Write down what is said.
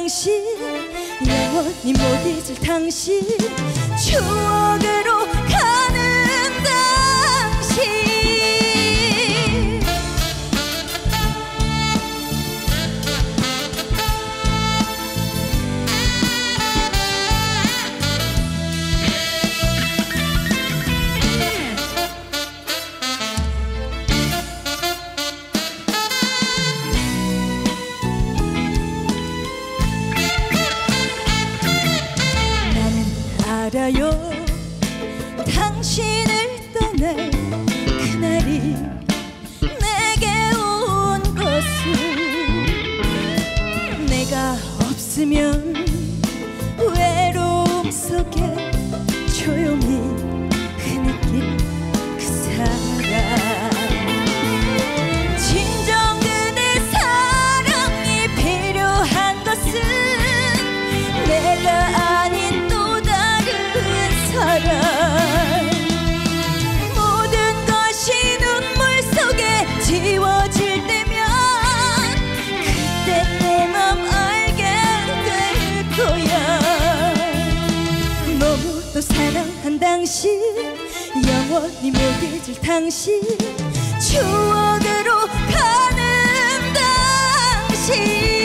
당신, 영원히 못 잊을 당신, 추억으로 가는 당신. 알아요, 당신을 떠날 그날이 내게 온 것을. 내가 없으면 외로움 속에 조용히 흐느낀 그 사람. 진정근의 사랑이 필요한 것은 내가 아닌 모든 것이 눈물 속에 지워질 때면 그때 내 맘 알게 될 거야. 너무도 사랑한 당신, 영원히 못 잊을 당신, 추억으로 가는 당신.